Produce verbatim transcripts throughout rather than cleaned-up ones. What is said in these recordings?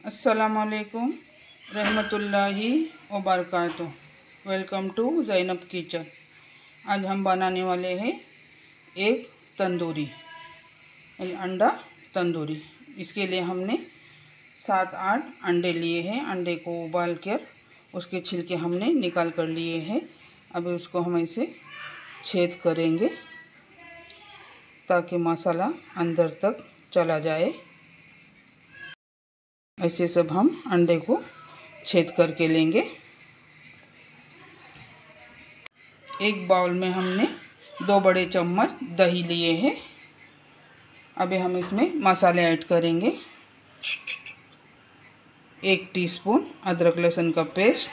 अस्सलामुअलैकुम रहमतुल्लाहि व बरकातुहू। Welcome to Zainab kitchen. आज हम बनाने वाले हैं एक तंदूरी अंडा तंदूरी। इसके लिए हमने सात आठ अंडे लिए हैं। अंडे को उबाल कर उसके छिलके हमने निकाल कर लिए हैं। अभी उसको हम ऐसे छेद करेंगे ताकि मसाला अंदर तक चला जाए। ऐसे सब हम अंडे को छेद करके लेंगे। एक बाउल में हमने दो बड़े चम्मच दही लिए हैं। अभी हम इसमें मसाले ऐड करेंगे। एक टीस्पून अदरक लहसुन का पेस्ट,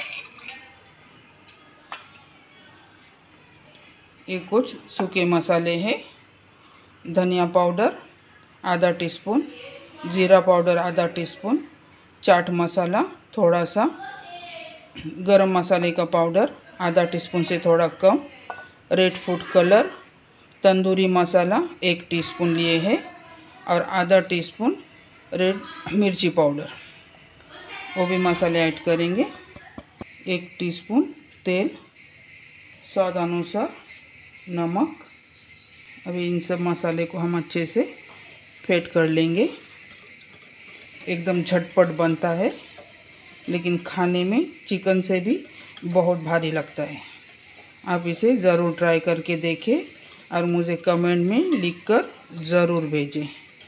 ये कुछ सूखे मसाले हैं। धनिया पाउडर आधा टीस्पून, जीरा पाउडर आधा टीस्पून, चाट मसाला थोड़ा सा, गरम मसाले का पाउडर आधा टीस्पून से थोड़ा कम, red food colour, tandoori masala एक टीस्पून लिए हैं और आधा टीस्पून रेड मिर्ची पाउडर, वो भी मसाले ऐड करेंगे। एक टीस्पून तेल, स्वाद अनुसार नमक। अभी इन सब मसाले को हम अच्छे से फेंट कर लेंगे। एकदम झटपट बनता है, लेकिन खाने में चिकन से भी बहुत भारी लगता है। आप इसे ज़रूर ट्राई करके देखें और मुझे कमेंट में लिखकर ज़रूर भेजें।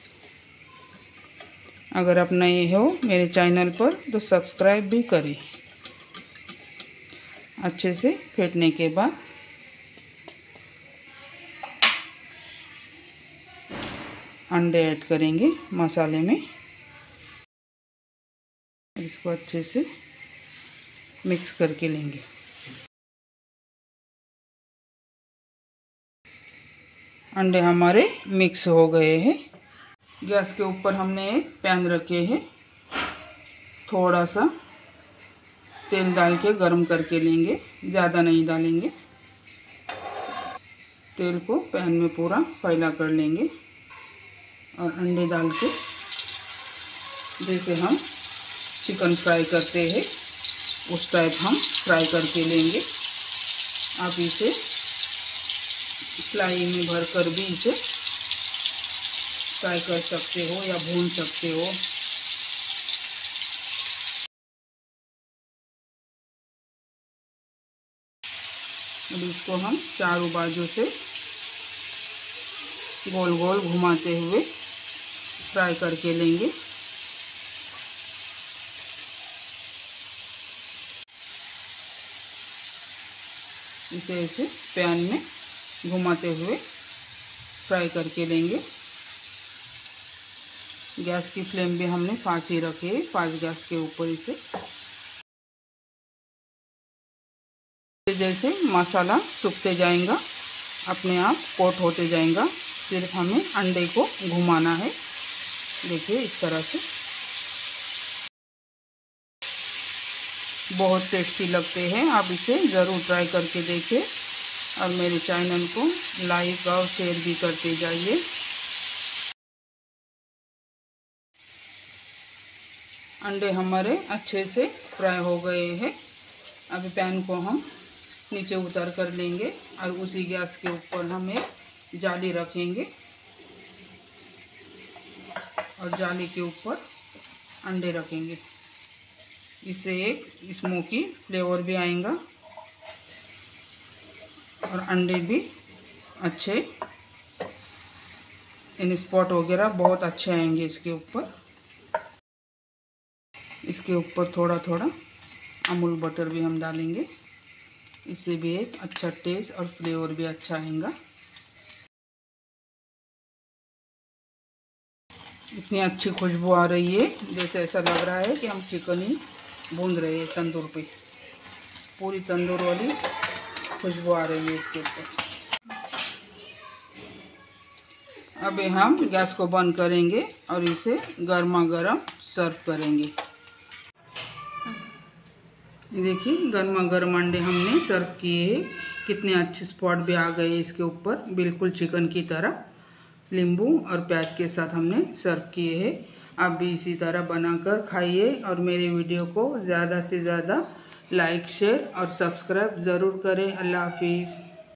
अगर आप नए हो मेरे चैनल पर तो सब्सक्राइब भी करें। अच्छे से फेंटने के बाद अंडे ऐड करेंगे मसाले में। इसको अच्छे से मिक्स करके लेंगे। अंडे हमारे मिक्स हो गए हैं। गैस के ऊपर हमने एक पैन रखे हैं। थोड़ा सा तेल डाल के गरम करके लेंगे, ज़्यादा नहीं डालेंगे। तेल को पैन में पूरा फैला कर लेंगे और अंडे डाल के जैसे हम चिकन फ्राई करते हैं उस टाइप हम फ्राई करके लेंगे। आप इसे कढ़ाई में भर कर भी इसे फ्राई कर सकते हो या भून सकते हो। अब इसको हम चारों बाजू से गोल गोल घुमाते हुए फ्राई करके लेंगे। इसे ऐसे पैन में घुमाते हुए फ्राई करके लेंगे। गैस की फ्लेम भी हमने फास्ट ही रखी है, फास्ट गैस के ऊपर इसे। जैसे मसाला सूखते जाएगा अपने आप कोट होते जाएगा, सिर्फ हमें अंडे को घुमाना है। देखिए इस तरह से बहुत टेस्टी लगते हैं। आप इसे ज़रूर ट्राई करके देखें और मेरे चैनल को लाइक और शेयर भी करते जाइए। अंडे हमारे अच्छे से फ्राई हो गए हैं। अभी पैन को हम नीचे उतार कर लेंगे और उसी गैस के ऊपर हम एक जाली रखेंगे और जाली के ऊपर अंडे रखेंगे। इससे एक स्मोकी फ्लेवर भी आएगा और अंडे भी अच्छे इन स्पॉट वगैरह बहुत अच्छे आएंगे इसके ऊपर। इसके ऊपर थोड़ा थोड़ा अमूल बटर भी हम डालेंगे, इससे भी एक अच्छा टेस्ट और फ्लेवर भी अच्छा आएगा। इतनी अच्छी खुशबू आ रही है जैसे ऐसा लग रहा है कि हम चिकन ही भून रहे हैं तंदूर पे। पूरी तंदूर वाली खुशबू आ रही है इसके ऊपर। अभी हम गैस को बंद करेंगे और इसे गर्मा गर्म सर्व करेंगे। देखिए गर्मा गर्म अंडे हमने सर्व किए हैं। कितने अच्छे स्पॉट भी आ गए इसके ऊपर, बिल्कुल चिकन की तरह। नींबू और प्याज के साथ हमने सर्व किए हैं। आप भी इसी तरह बनाकर खाइए और मेरे वीडियो को ज़्यादा से ज़्यादा लाइक शेयर और सब्सक्राइब ज़रूर करें। अल्लाह हाफिज़।